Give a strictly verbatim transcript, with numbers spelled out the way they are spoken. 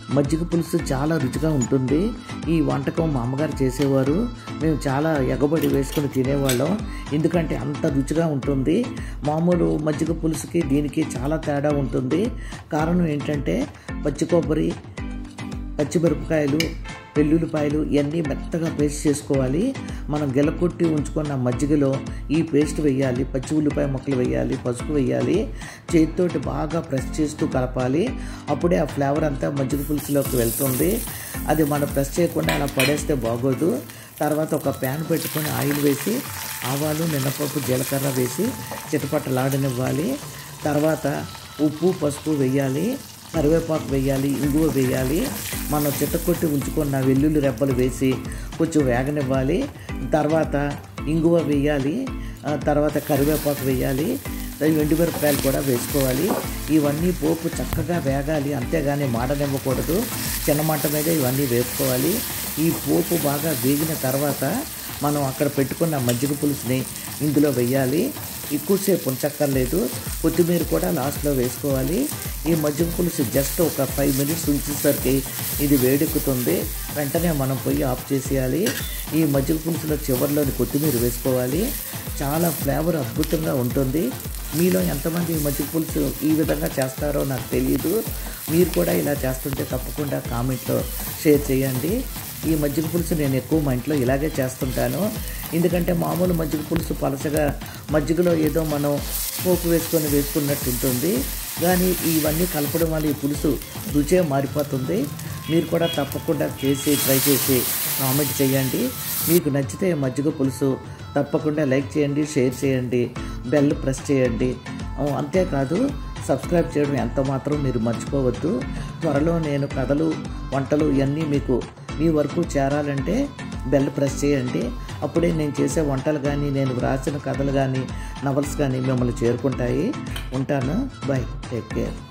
మజ్జిగ పులుసు చాలా రుచిగా ఉంటుంది. ఈ వంటకం మా అమ్మగారు చేసేవారు. మేము చాలా ఎగబడి వేసుకొని తినేవాళ్ళం, ఎందుకంటే అంత రుచిగా ఉంటుంది. మామూలు మజ్జిగ పులుసుకి దీనికి చాలా తేడా ఉంటుంది. కారణం ఏంటంటే పచ్చి కొబ్బరి, పచ్చిమిరపకాయలు, వెల్లుల్లిపాయలు ఇవన్నీ మెత్తగా పేస్ట్ చేసుకోవాలి. మనం గిలకొట్టి ఉంచుకున్న మజ్జిగలో ఈ పేస్ట్ వేయాలి, పచ్చి ఉల్లిపాయ ముక్కలు వేయాలి, పసుపు వేయాలి, చేతితోటి బాగా ప్రెస్ చేస్తూ కలపాలి. అప్పుడే ఆ ఫ్లేవర్ అంతా మజ్జిగ పులుసులోకి వెళ్తుంది. అది మనం ప్రెస్ చేయకుండా అలా పడేస్తే బాగోదు. తర్వాత ఒక ప్యాన్ పెట్టుకొని ఆయిల్ వేసి ఆవాలు, మినపప్పు, జీలకర్ర వేసి చిటపటలాడనివ్వాలి. తర్వాత ఉప్పు, పసుపు వేయాలి, కరివేపాకు వేయాలి, ఇంగువ వేయాలి. మనం చిట్టకొట్టి ఉంచుకున్న వెల్లుల్లి రెబ్బలు వేసి కొంచెం వేగనివ్వాలి. తర్వాత ఇంగువ వేయాలి, తర్వాత కరివేపాకు వేయాలి, ఎండుమిరపకాయలు కూడా వేసుకోవాలి. ఇవన్నీ పోపు చక్కగా వేగాలి, అంతేగాని మాడనివ్వకూడదు. చిన్న మంట మీద ఇవన్నీ వేసుకోవాలి. ఈ పోపు బాగా వేగిన తర్వాత మనం అక్కడ పెట్టుకున్న మజ్జిగ పులుసుని ఇందులో వేయాలి. ఎక్కువసేపు ఉంచక్కర్లేదు, కొత్తిమీర కూడా లాస్ట్లో వేసుకోవాలి. ఈ మజ్జిగ పులుసు జస్ట్ ఒక ఫైవ్ మినిట్స్ ఉంచేసరికి ఇది వేడెక్కుతుంది. వెంటనే మనం పొయ్యి ఆఫ్ చేసేయాలి. ఈ మజ్జిగ పులుసులో చివరిలోని కొత్తిమీర వేసుకోవాలి. చాలా ఫ్లేవర్ అద్భుతంగా ఉంటుంది. మీలో ఎంతమంది ఈ మజ్జిగ పులుసు ఈ విధంగా చేస్తారో నాకు తెలియదు. మీరు కూడా ఇలా చేస్తుంటే తప్పకుండా కామెంట్లో షేర్ చేయండి. ఈ మజ్జిగ పులుసు నేను ఎక్కువ మా ఇంట్లో ఇలాగే చేస్తుంటాను. ఎందుకంటే మామూలు మజ్జిగ పులుసు పలసగా మజ్జిగలో ఏదో మనం పోపు వేసుకొని వేసుకున్నట్టు ఉంటుంది, కానీ ఇవన్నీ కలపడం వల్ల ఈ పులుసు రుచే మారిపోతుంది. మీరు కూడా తప్పకుండా చేసి ట్రై చేసి కామెంట్ చేయండి. మీకు నచ్చితే మజ్జిగ పులుసు తప్పకుండా లైక్ చేయండి, షేర్ చేయండి, బెల్ ప్రెస్ చేయండి. అంతేకాదు సబ్స్క్రైబ్ చేయడం ఎంత మాత్రం మీరు మర్చిపోవద్దు. త్వరలో నేను కథలు, వంటలు ఇవన్నీ మీకు మీ వరకు చేరాలంటే బెల్ ప్రెస్ చేయండి. అప్పుడే నేను చేసే వంటలు కానీ, నేను వ్రాసిన కథలు కానీ, నవల్స్ కానీ మిమ్మల్ని చేరుకుంటాయి. ఉంటాను. Bye, take care.